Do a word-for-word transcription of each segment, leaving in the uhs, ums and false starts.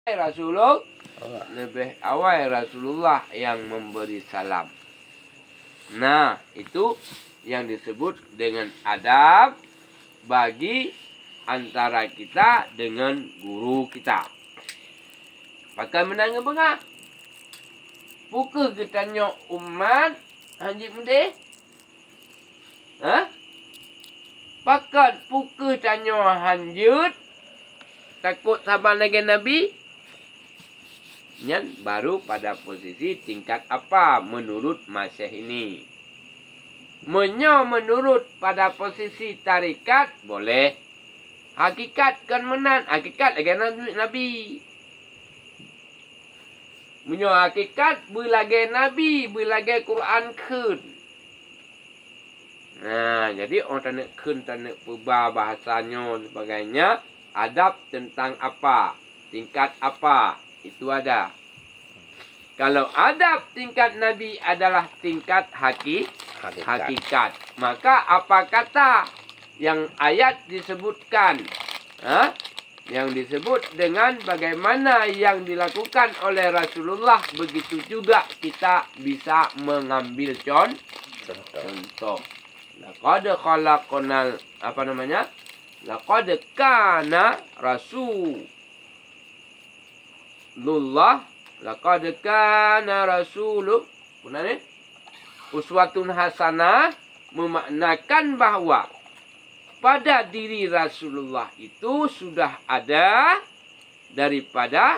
Rasulullah lebih awal Rasulullah yang memberi salam. Nah, itu yang disebut dengan adab bagi antara kita dengan guru kita. Pakai menang bengah. Pukul kita nyok umat hanjit mendeh. Ha? Pakat pukul tanyo hanjut takut sama lagi Nabi. Yang baru pada posisi tingkat apa menurut Masih ini. Menyo menurut pada posisi tarikat boleh. Hakikat kan menan. Hakikat lagi Nabi. Menyo hakikat berlagi Nabi. Berlagi Quran kun. Nah, jadi orang tak nak kun, tak nak ubah bahasanya dan sebagainya. Adab tentang apa. Tingkat apa. Itu ada. Kalau adab tingkat Nabi adalah tingkat haki, hakikat. hakikat. Maka apa kata yang ayat disebutkan? Ha? Yang disebut dengan bagaimana yang dilakukan oleh Rasulullah. Begitu juga kita bisa mengambil contoh. Contoh. Laqad khalaqnal apa namanya? Laqad kana rasul Lullah laqad kana rasulu punah ni uswatun hasanah memaknakan bahawa pada diri Rasulullah itu sudah ada daripada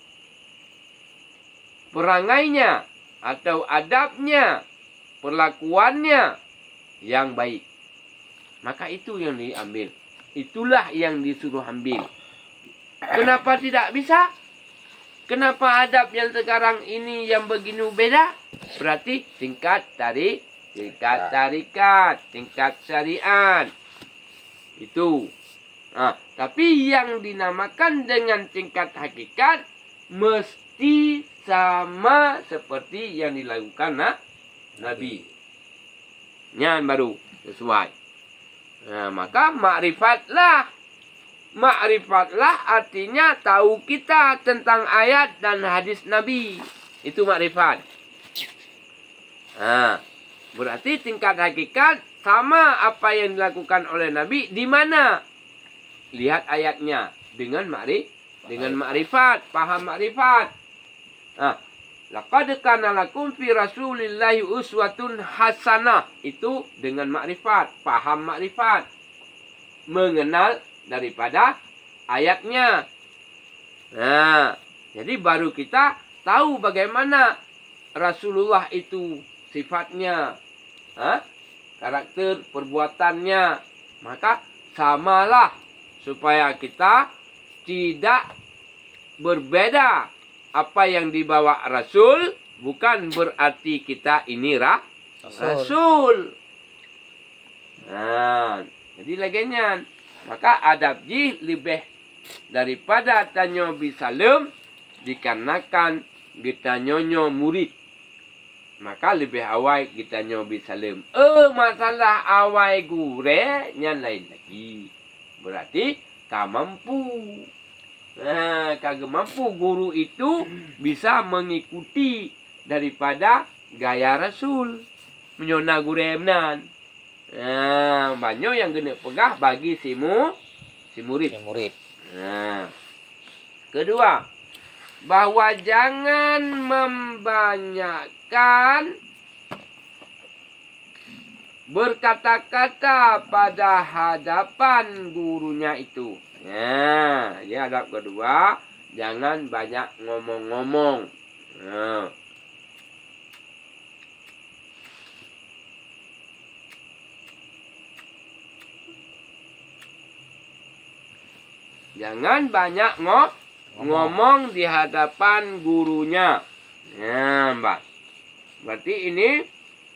perangainya atau adabnya, perlakuannya yang baik. Maka itu yang diambil. Itulah yang disuruh ambil. Kenapa tidak bisa? Kenapa adab yang sekarang ini yang begini beda? Berarti tingkat tarik, tingkat tarikat, tingkat syariat. Itu. Nah, tapi yang dinamakan dengan tingkat hakikat mesti sama seperti yang dilakukan nah, Nabi. Yang baru sesuai. Nah, maka makrifatlah. Makrifatlah artinya tahu kita tentang ayat dan hadis Nabi. Itu makrifat. Nah, berarti tingkat hakikat sama apa yang dilakukan oleh Nabi di mana? Lihat ayatnya dengan makrif, dengan makrifat, paham makrifat. Nah, laqad kana lakum fi Rasulillahi uswatun hasanah. Itu dengan makrifat, paham makrifat. Mengenal daripada ayatnya. Nah, jadi baru kita tahu bagaimana Rasulullah itu sifatnya, ha? Karakter perbuatannya. Maka samalah supaya kita tidak berbeda apa yang dibawa Rasul. Bukan berarti kita ini rah, Rasul. Nah, jadi laginya. Maka adab ji lebih daripada tanyo bisalem dikarenakan kita nyonyo murid. Maka lebih awal kita nyo bisalem. Eh masalah awal gure nyan lain lagi. Berarti tak mampu. Nah, kagak mampu guru itu bisa mengikuti daripada gaya Rasul. Menyona gure menan. Nah, banyak yang kena pegah bagi si mu, si murid. Si murid. Nah. Kedua, bahwa jangan membanyakkan berkata-kata pada hadapan gurunya itu. Nah, ya adab kedua, jangan banyak ngomong-ngomong. Nah. Jangan banyak ngomong, ngomong di hadapan gurunya. Ya, Mbak. Berarti ini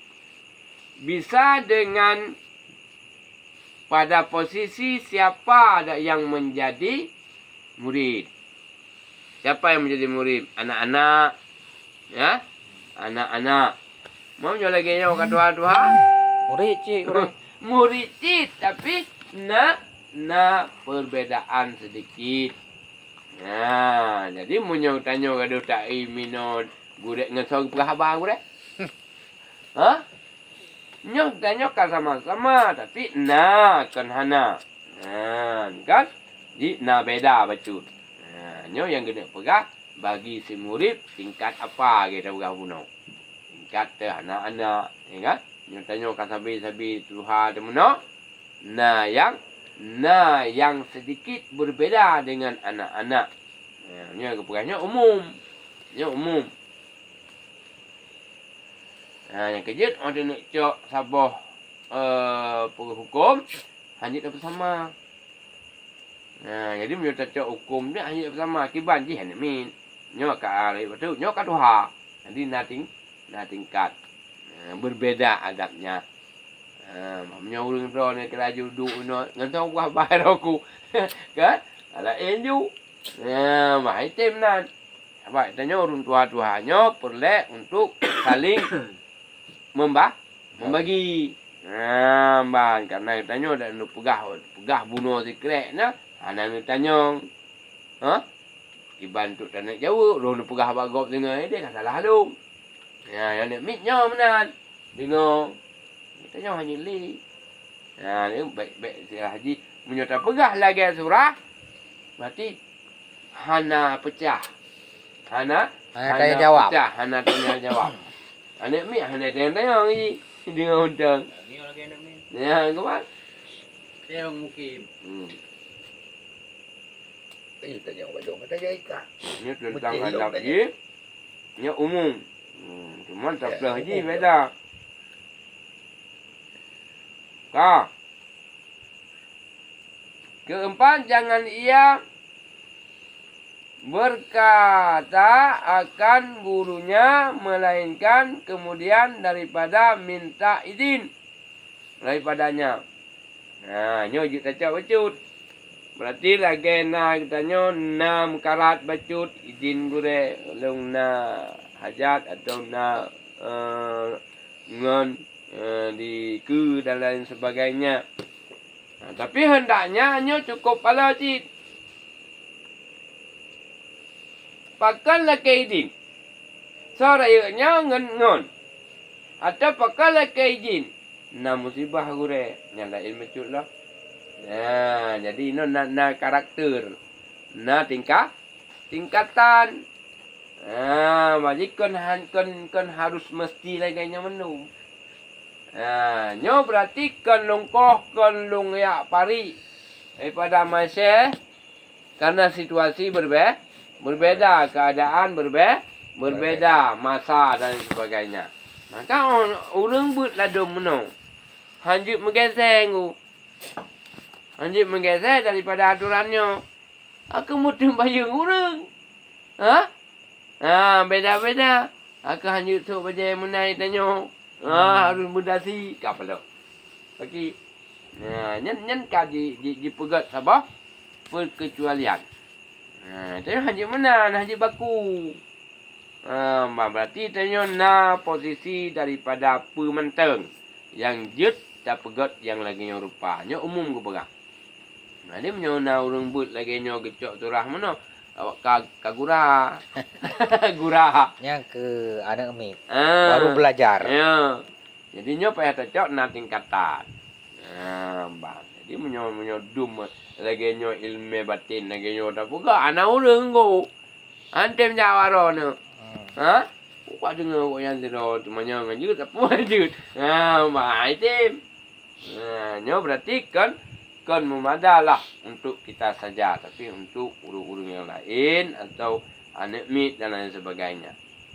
bisa dengan pada posisi siapa ada yang menjadi murid. Siapa yang menjadi murid? Anak-anak. Ya. Anak-anak. Mau jual lagi yang kedua-dua? Murid cik. Murid cik. Tapi nak. Nah, perbedaan sedikit. Nah, jadi munyo tanya gaduh tak imino gurek ngesong perhabang gurek. Hah? Nyo tanya kan sama-sama tapi na kan hana. Nah, kan? Di na beda bacut. Nah, nyo yang gede pegah bagi si murid tingkat apa kita pegah puno. Tingkat te anak-anak, ya kan? Nyo tanya kan sabi-sabi Tuhan temuno. Nah, yang nah yang sedikit berbeda dengan anak-anak. Nah, nyo kepegahnya umum. Nyo umum. Nah, yang kejut orang nak cok sabah uh, hukum hanya tak bersama. Nah, jadi menurut cok hukum dia hanya bersama akibat je hanya min. Nyo ka alai betul, nyo ka Tuhan. Jadi nating na tingkat. Nah, berbeda adabnya. Ah, mamnya urang ro ni keraju duk no ngantong gua bayar aku. Kan? Ala enju. Nah, mai tem nan. Apa tanya urang tua-tuanya perlu untuk saling membah membagi. Nah, ban karena tanya dak nu pegah pegah bunuh secret na. Ana nu tanya. Ha? Iban tu tanah jauh, ro nu pegah bagop dengan dia kan salah lu. Ya, yang ni mitnya menan. Dengar kita jangan hanya li. Nah, ni baik-baik si haji menyota pegah lagi surah. Berarti hana pecah. Hana hana tanya jawab. Pecah, hana tanya jawab. Anak mi hana tanya ni dengan undang. Ni lagi anak ni. Ya, kawan. Dia mungkin. Hmm. Eh, tanya wadong tanya ikan. Ni tentang adab haji. Ni umum. Hmm, cuma tak boleh haji beda. Ka. Keempat, jangan ia berkata akan gurunya melainkan kemudian daripada minta izin daripadanya. Nah, nyo je tak bacut. Berarti lagi na kitanya enam karat bacut izin gure long na hajat atau na uh, ngon uh, di ke dan lain sebagainya. Nah, tapi hendaknya hanya cukup pala cik. Pakanlah keizin. Sorayanya ngon ngon. Atau pakanlah keizin. Na musibah gure nyala ilmu cut lah. Nah, jadi ini na, na karakter. Na tingkah tingkatan. Ah, majikan han kon kon harus mesti laganya menu. Ah, nyo berarti kon lungkoh kon lung ya pari daripada masa karena situasi berbeda, berbeda keadaan berbeda, berbeda masa dan sebagainya. Maka orang buat ladung menu. Hanjut menggeseng ku. Hanjut menggeseng daripada aturannya. Aku mudah bayang orang. Ha? Ah, beda-beda. Aku hanya tu baca menai tanya. Ah, harus mudasi kapal. Bagi nah, nyen nyen kaji di di pegat sabah perkecualian. Nah, tanya hanya mana, hanya baku. Ah, berarti tanya na posisi daripada pementeng yang jut tak pegat yang lagi yang rupanya umum ke pegang. Nah, dia menyona orang but lagi nyo gecok turah mana. Awak ka, kagura. Gura. Yang ke anak mi. Ah, baru belajar. Ya. Jadi nyo payah tecok na tingkatan. Ah, bang. Jadi menyo menyo dum lagi nyo ilmu batin lagi nyo dak buka ana urang go. Antem jawaro no. Ha? Kau dengar kau yang tero temannya ngajut apa ngajut. Ah, mai tim. Nah, nyo berarti kan kan memadalah untuk kita saja, tapi untuk urung-urung yang lain atau anak mit dan lain sebagainya.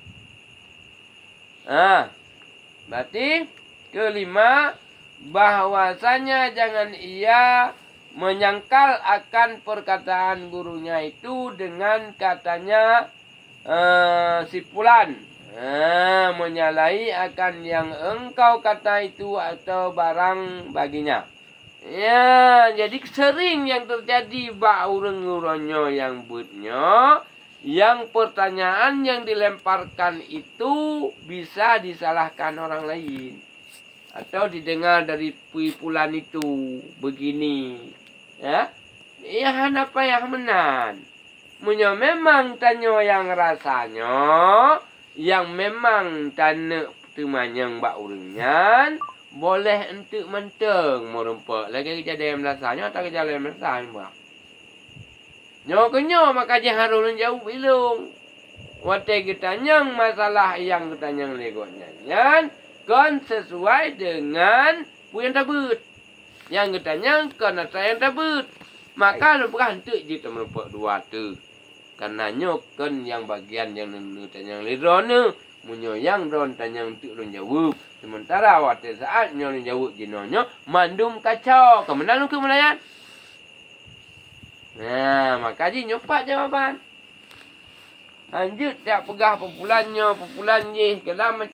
Ah, berarti kelima bahwasanya jangan ia menyangkal akan perkataan gurunya itu dengan katanya uh, si fulan. Ah, menyalahi akan yang engkau kata itu atau barang baginya. Ya, jadi sering yang terjadi bak urang-urangnya yang butnya, yang pertanyaan yang dilemparkan itu bisa disalahkan orang lain. Atau didengar dari puipulan itu begini. Ya, ya apa yang menan. Munyo memang tanyo yang rasanya, yang memang tanah temanyang bak uringan, boleh untuk menteng merempak. Lagi kejadian rasanya atau kejadian rasanya bak. Nyo kenyo maka harus jauh bilung. Wate kita nyang masalah yang kita nyang legonya. Yang kan sesuai dengan yang tabut. Yang kita nyang kan saya yang tabut. Maka lu berantuk je kita merempak dua tu. Karena nyokan yang bagian yang kita nyang lerona. Munyo yang ron tanyang tu ron jawab. Sementara wate saat nyo ron jawab jenonyo mandum kacau. Kemenang lu ke melayan. Nah, maka je nyopat jawapan. Lanjut tak pegah populannya, populan je. Kalau